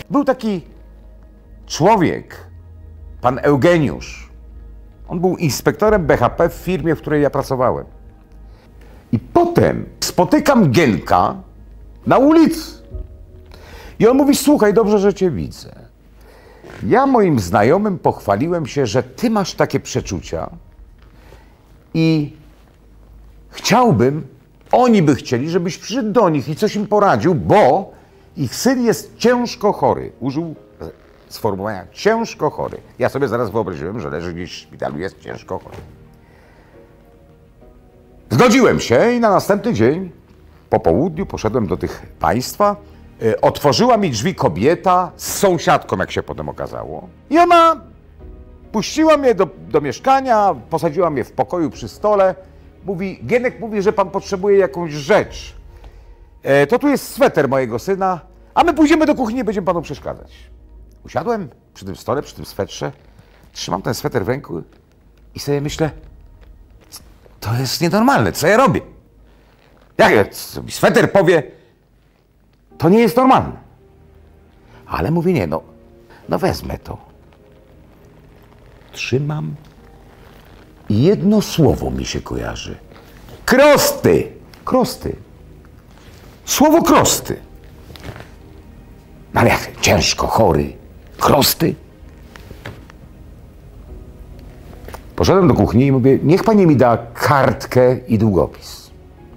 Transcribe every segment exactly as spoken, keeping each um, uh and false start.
Był taki człowiek, pan Eugeniusz. On był inspektorem B H P w firmie, w której ja pracowałem. I potem spotykam Gienka na ulicy. I on mówi, słuchaj, dobrze, że cię widzę. Ja moim znajomym pochwaliłem się, że ty masz takie przeczucia i chciałbym, oni by chcieli, żebyś przyszedł do nich i coś im poradził, bo ich syn jest ciężko chory. Użył sformułowania ciężko chory. Ja sobie zaraz wyobraziłem, że leży gdzieś w szpitalu, jest ciężko chory. Zgodziłem się i na następny dzień po południu poszedłem do tych państwa. Otworzyła mi drzwi kobieta z sąsiadką, jak się potem okazało. I ona puściła mnie do, do mieszkania, posadziła mnie w pokoju przy stole. Mówi, Gienek mówi, że pan potrzebuje jakąś rzecz. E, to tu jest sweter mojego syna, a my pójdziemy do kuchni i będziemy panu przeszkadzać. Usiadłem przy tym stole, przy tym swetrze, trzymam ten sweter w ręku i sobie myślę, to jest nienormalne, co ja robię? Jak mi sweter powie, to nie jest normalne. Ale mówię, nie, no, no wezmę to. Trzymam i jedno słowo mi się kojarzy. Krosty! Krosty. Słowo krosty. No ale jak ciężko chory. Krosty. Poszedłem do kuchni i mówię, niech pani mi da kartkę i długopis.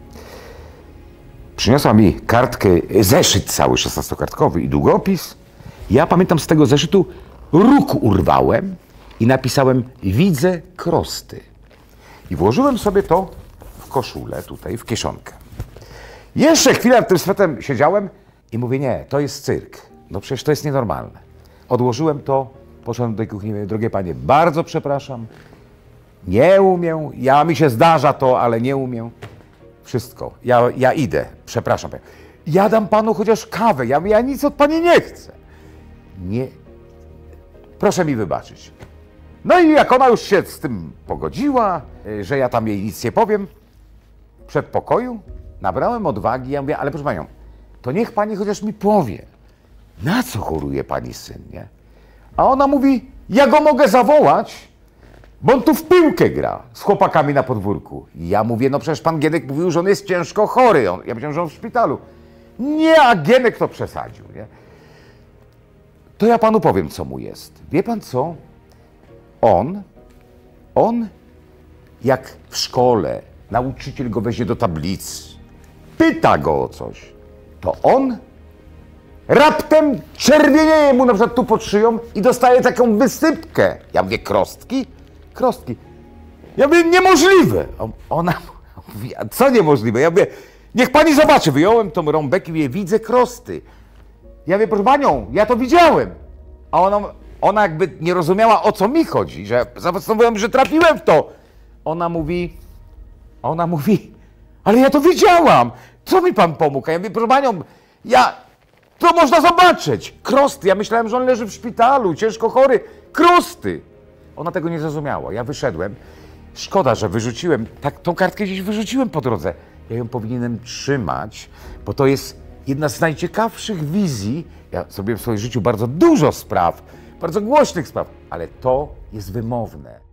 Przyniosła mi kartkę, zeszyt cały szesnastokartkowy i długopis. Ja pamiętam, z tego zeszytu róg urwałem i napisałem, widzę krosty. I włożyłem sobie to w koszulę, tutaj w kieszonkę. Jeszcze chwilę nad tym swetem siedziałem i mówię, nie, to jest cyrk. No przecież to jest nienormalne. Odłożyłem to, poszedłem do tej kuchni i mówię, drogie panie, bardzo przepraszam, nie umiem, ja mi się zdarza to, ale nie umiem. Wszystko, ja, ja idę, przepraszam. Ja dam panu chociaż kawę, ja, ja nic od pani nie chcę. Nie, proszę mi wybaczyć. No i jak ona już się z tym pogodziła, że ja tam jej nic nie powiem, w przedpokoju nabrałem odwagi, ja mówię, ale proszę panią, to niech pani chociaż mi powie, na co choruje pani syn, nie? A ona mówi, ja go mogę zawołać, bo on tu w piłkę gra z chłopakami na podwórku. I ja mówię, no przecież pan Gienek mówił, że on jest ciężko chory. On, ja myślałem, że on w szpitalu. Nie, a Gienek to przesadził, nie? To ja panu powiem, co mu jest. Wie pan co? On, on, jak w szkole nauczyciel go weźmie do tablicy, pyta go o coś, to on raptem czerwienieje mu na przykład tu pod szyją i dostaje taką wysypkę. Ja mówię, krostki? Krostki. Ja mówię, niemożliwe. Ona mówi, a co niemożliwe? Ja mówię, niech pani zobaczy. Wyjąłem tą rąbek i mówię, widzę krosty. Ja mówię, proszę panią, ja to widziałem. A ona, ona jakby nie rozumiała, o co mi chodzi, że zapostanowiłem, że trafiłem w to. Ona mówi, ona mówi, ale ja to widziałam. Co mi pan pomógł? A ja mówię, proszę panią, ja, to można zobaczyć. Krosty. Ja myślałem, że on leży w szpitalu, ciężko chory. Krosty. Ona tego nie zrozumiała. Ja wyszedłem. Szkoda, że wyrzuciłem. Tak, tą kartkę gdzieś wyrzuciłem po drodze. Ja ją powinienem trzymać, bo to jest jedna z najciekawszych wizji. Ja zrobiłem w swoim życiu bardzo dużo spraw, bardzo głośnych spraw, ale to jest wymowne.